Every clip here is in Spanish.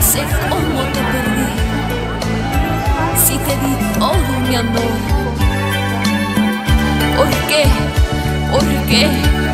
sé cómo te perdí, si te di todo mi amor. ¿Por qué? ¿Por qué?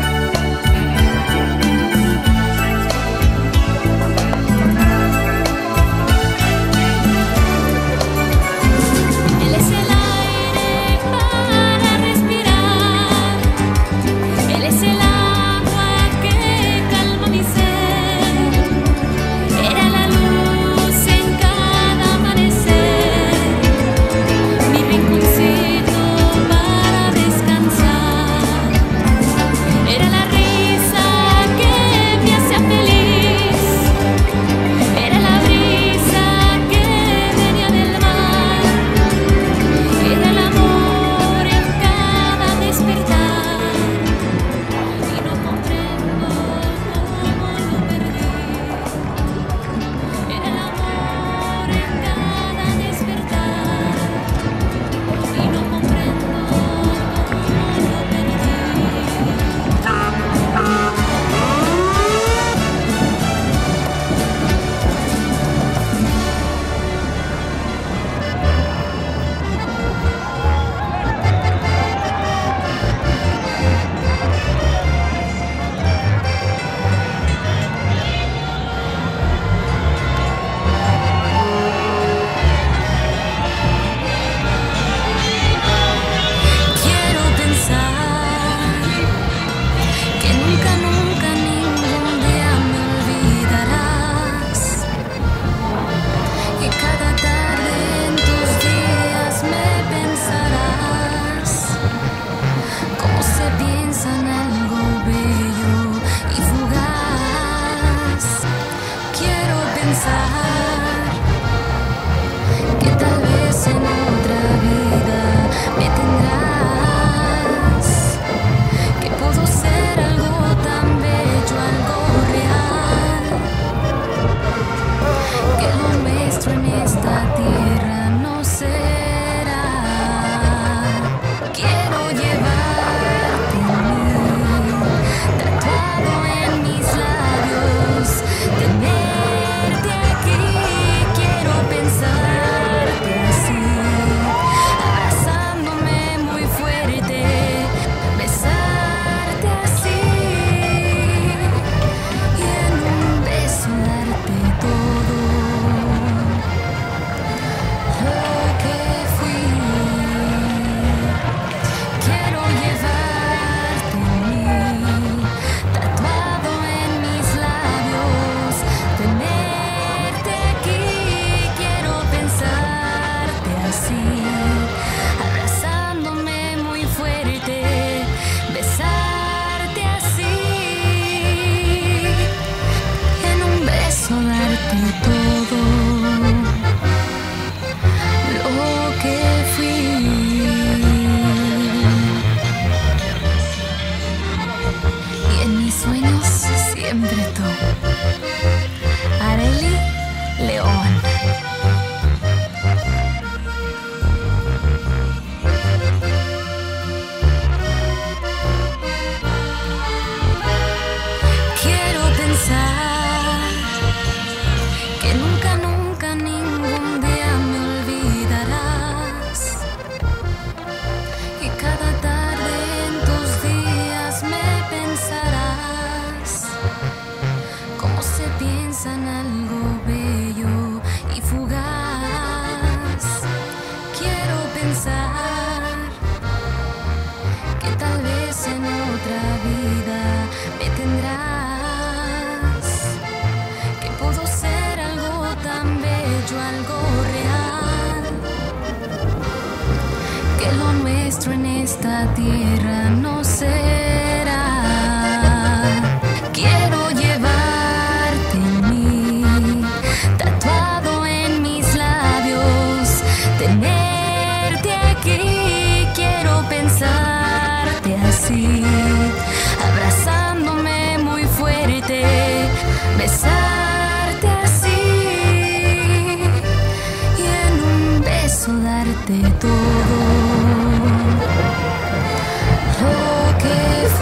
Que tal vez en otra vida me tendrás, que puedo ser algo tan bello, algo real, que lo nuestro en esta tierra no será. Quiero llevarte en mí, tatuado en mis labios, tenerte aquí. Quiero pensarte así, abrazándome muy fuerte, besarte así, y en un beso darte todo lo que fui. Quiero llevarte en mí, tatuado en mis labios, tenerte aquí. Quiero pensarte así, abrazándome muy fuerte, besarte así, en un beso darte todo lo que fui. Y en mis sueños siempre tú, Arely León. Quiero pensar que nunca, nunca, ningún día me olvidarás, y cada tarde en tus días me pensarás, como se piensa en algo bello y fugaz. Quiero pensar que tal vez en otra vida me tendrás, que puedo ser algo tan bello, algo real, que lo nuestro en esta tierra no será. Quiero llevarte en mí, tatuado en mis labios, tenerte aquí. Quiero pensarte así, abrazándome muy fuerte, besarte así, y en un beso darte todo lo que fui.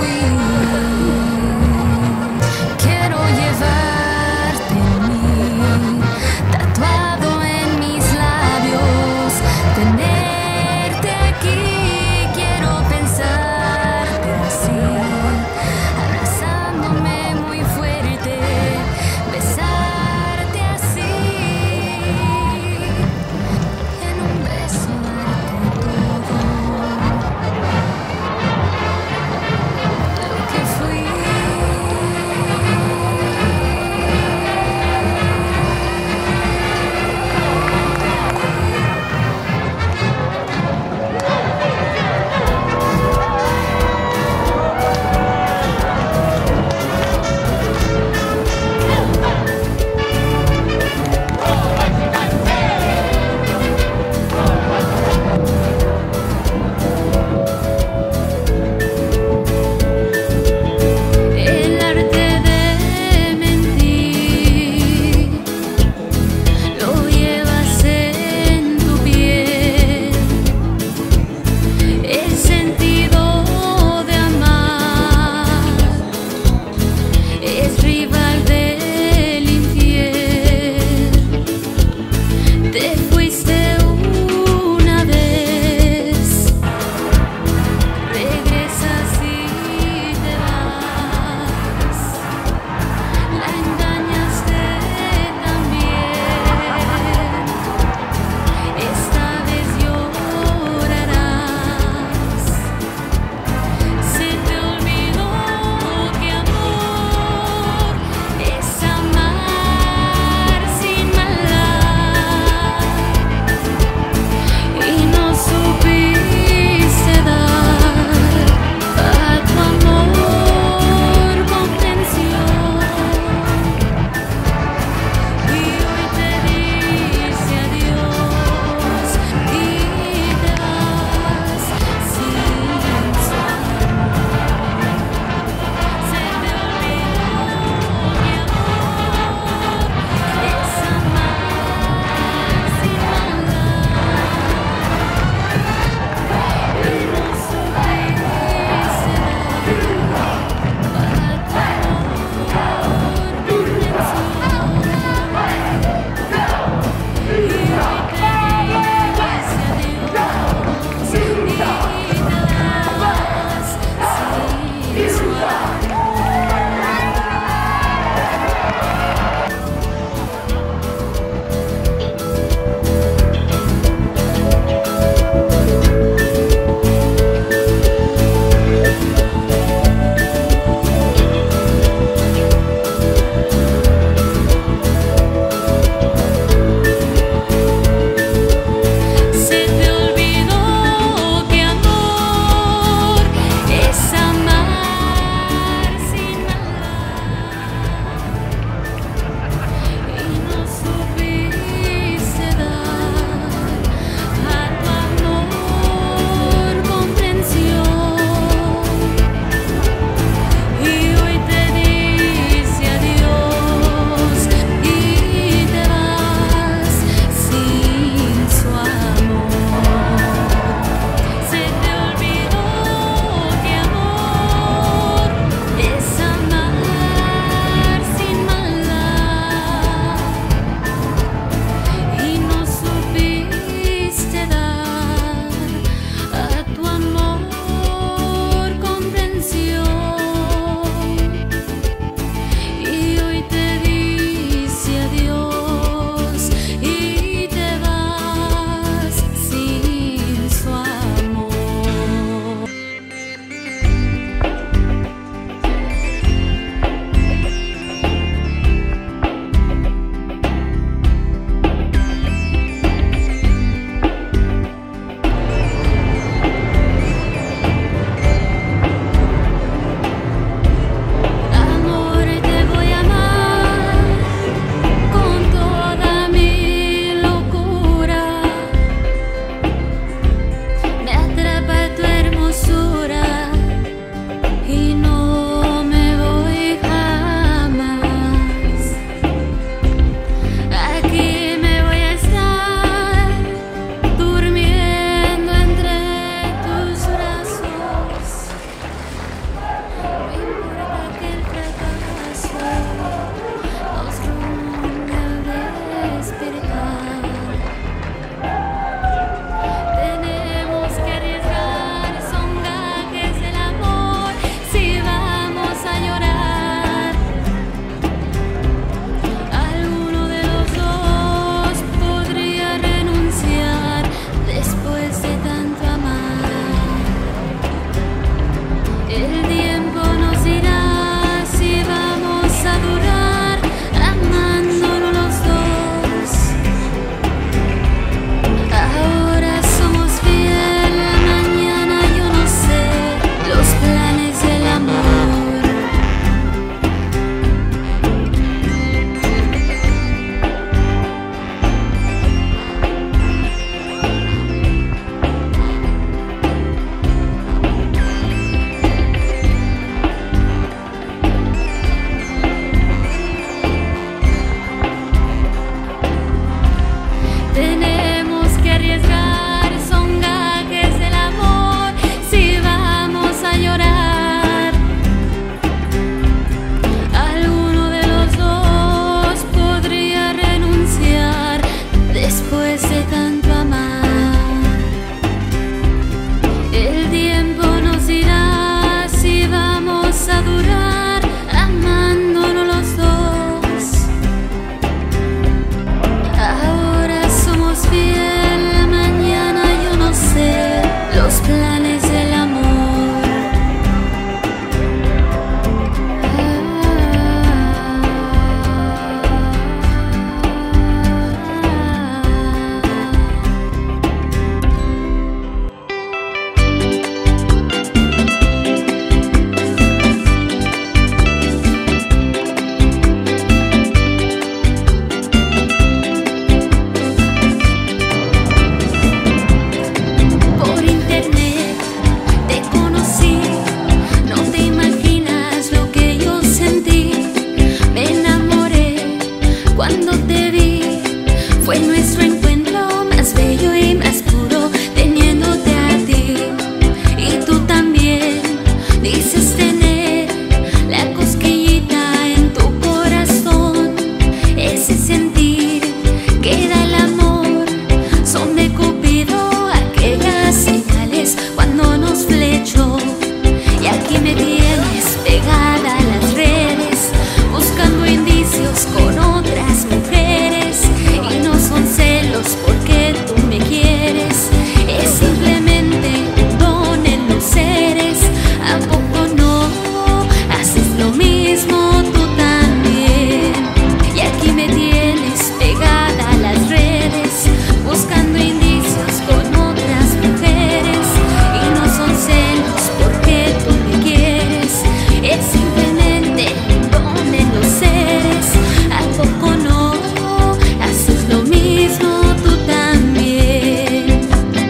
Cuando te vi, fue nuestro encuentro más bello y más puro, teniéndote a ti. Y tú también dices tener la cosquillita en tu corazón, ese sentir que da el amor. Son de Cupido aquellas señales cuando nos flechó. Y aquí me tienes pegada a las redes, buscando indicios con otras mujeres. Y no son celos porque tú me quieres, es simplemente un don en los seres. ¿A poco no haces lo mismo tú también? Y aquí me tienes pegada a las redes, buscando indicios con otras mujeres. Y no son celos porque tú me quieres, es simplemente un don en los seres. ¿A poco no haces lo mismo tú también?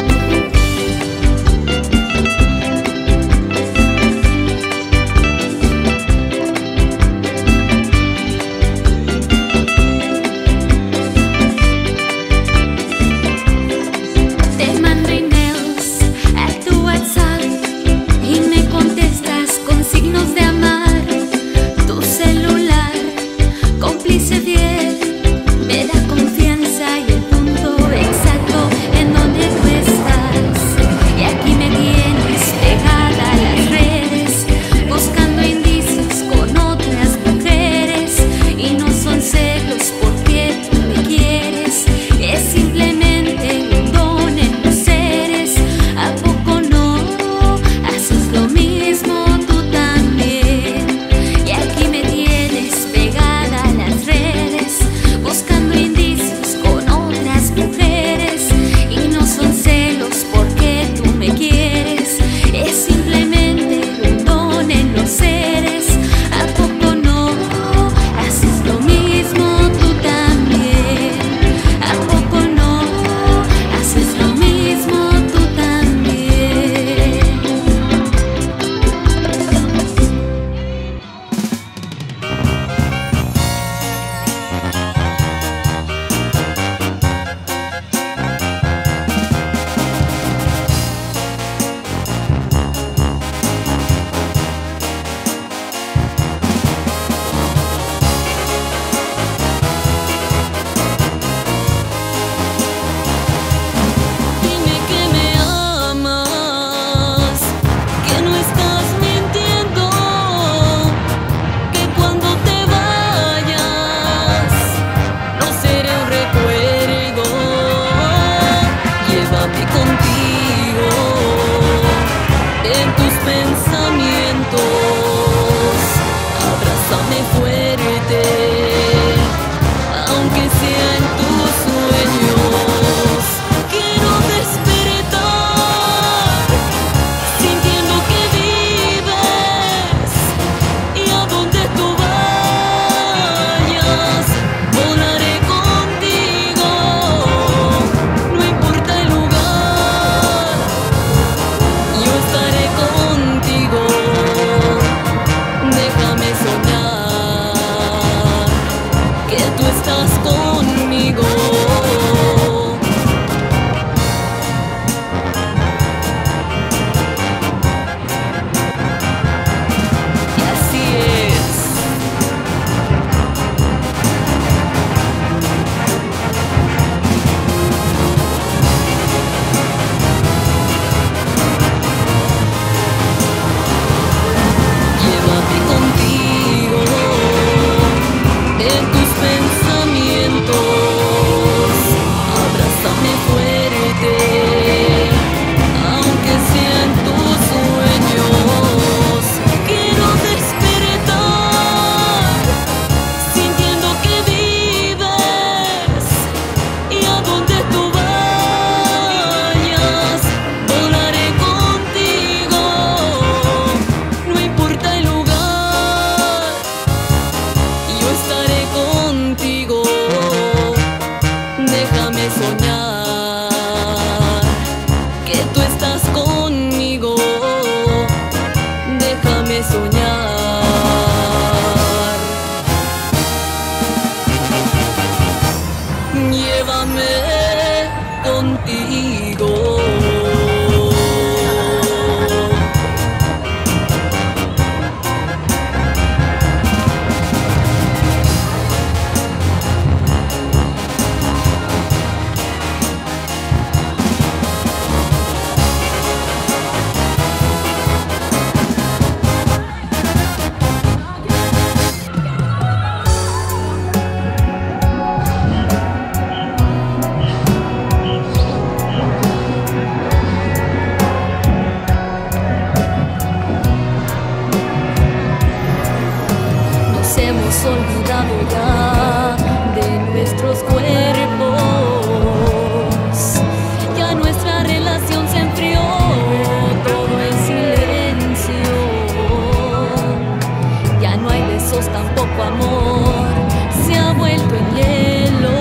Te mando emails a tu WhatsApp y me contestas con signos de amar. Tu celular, cómplice fiel, me da confianza y el punto exacto en donde tú estás. Y aquí me tienes pegada a las redes, buscando indicios con otras mujeres. Y no son celos porque tú me quieres, es simplemente un don en los seres. ¿A poco no haces lo mismo tú también? Y aquí me tienes pegada a las redes, buscando indicios con otras mujeres. Y no son celos porque tú me quieres, es simplemente un don en los seres. ¿A poco no haces lo mismo tú también? ¿A poco no haces lo mismo tú también? Dime que me amas, que no estás mintiendo, que cuando te vayas no seré un recuerdo. Llévame contigo en tus pensamientos, abrázame fuerte, aunque sea en tus sueños. Quiero despertar sintiendo que vives, y a donde tú vayas volaré contigo. No importa el lugar, yo estaré contigo. Déjame soñar que tú estás conmigo. Y así es. Llévame contigo en tus pensamientos. llévame contigo. Hemos olvidado ya de nuestros cuerpos, ya nuestra relación se enfrió, todo es silencio, ya no hay besos, tampoco amor, se ha vuelto en hielo.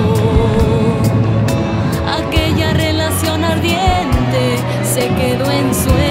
Aquella relación ardiente se quedó en sueños.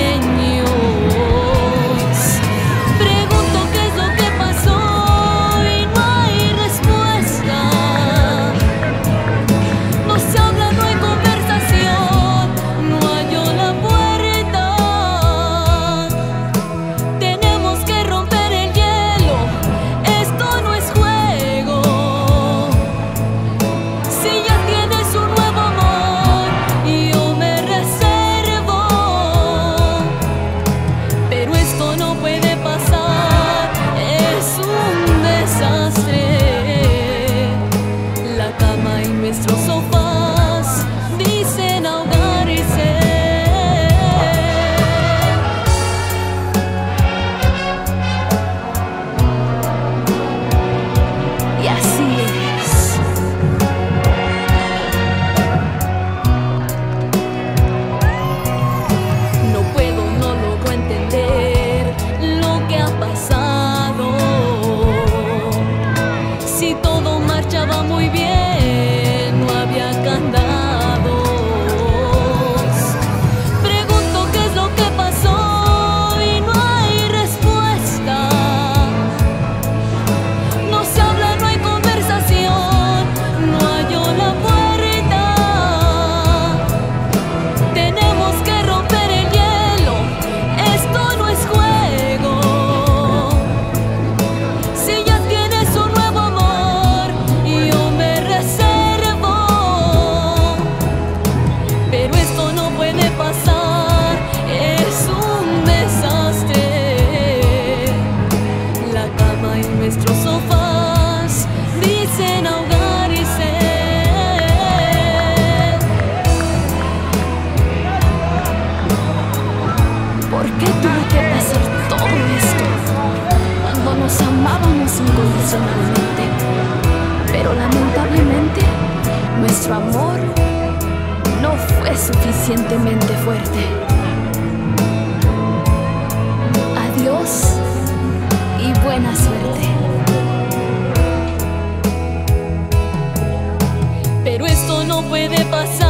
Nuestros sofás dicen ahogarse. Y así es. No puedo, no logro entender lo que ha pasado. Si todo marchaba muy bien, nuestros sofás dicen ahogarse. ¿Por qué tuvo que pasar todo esto cuando nos amábamos incondicionalmente? Pero lamentablemente nuestro amor no fue suficientemente fuerte. Adiós y buena suerte. Pero esto no puede pasar.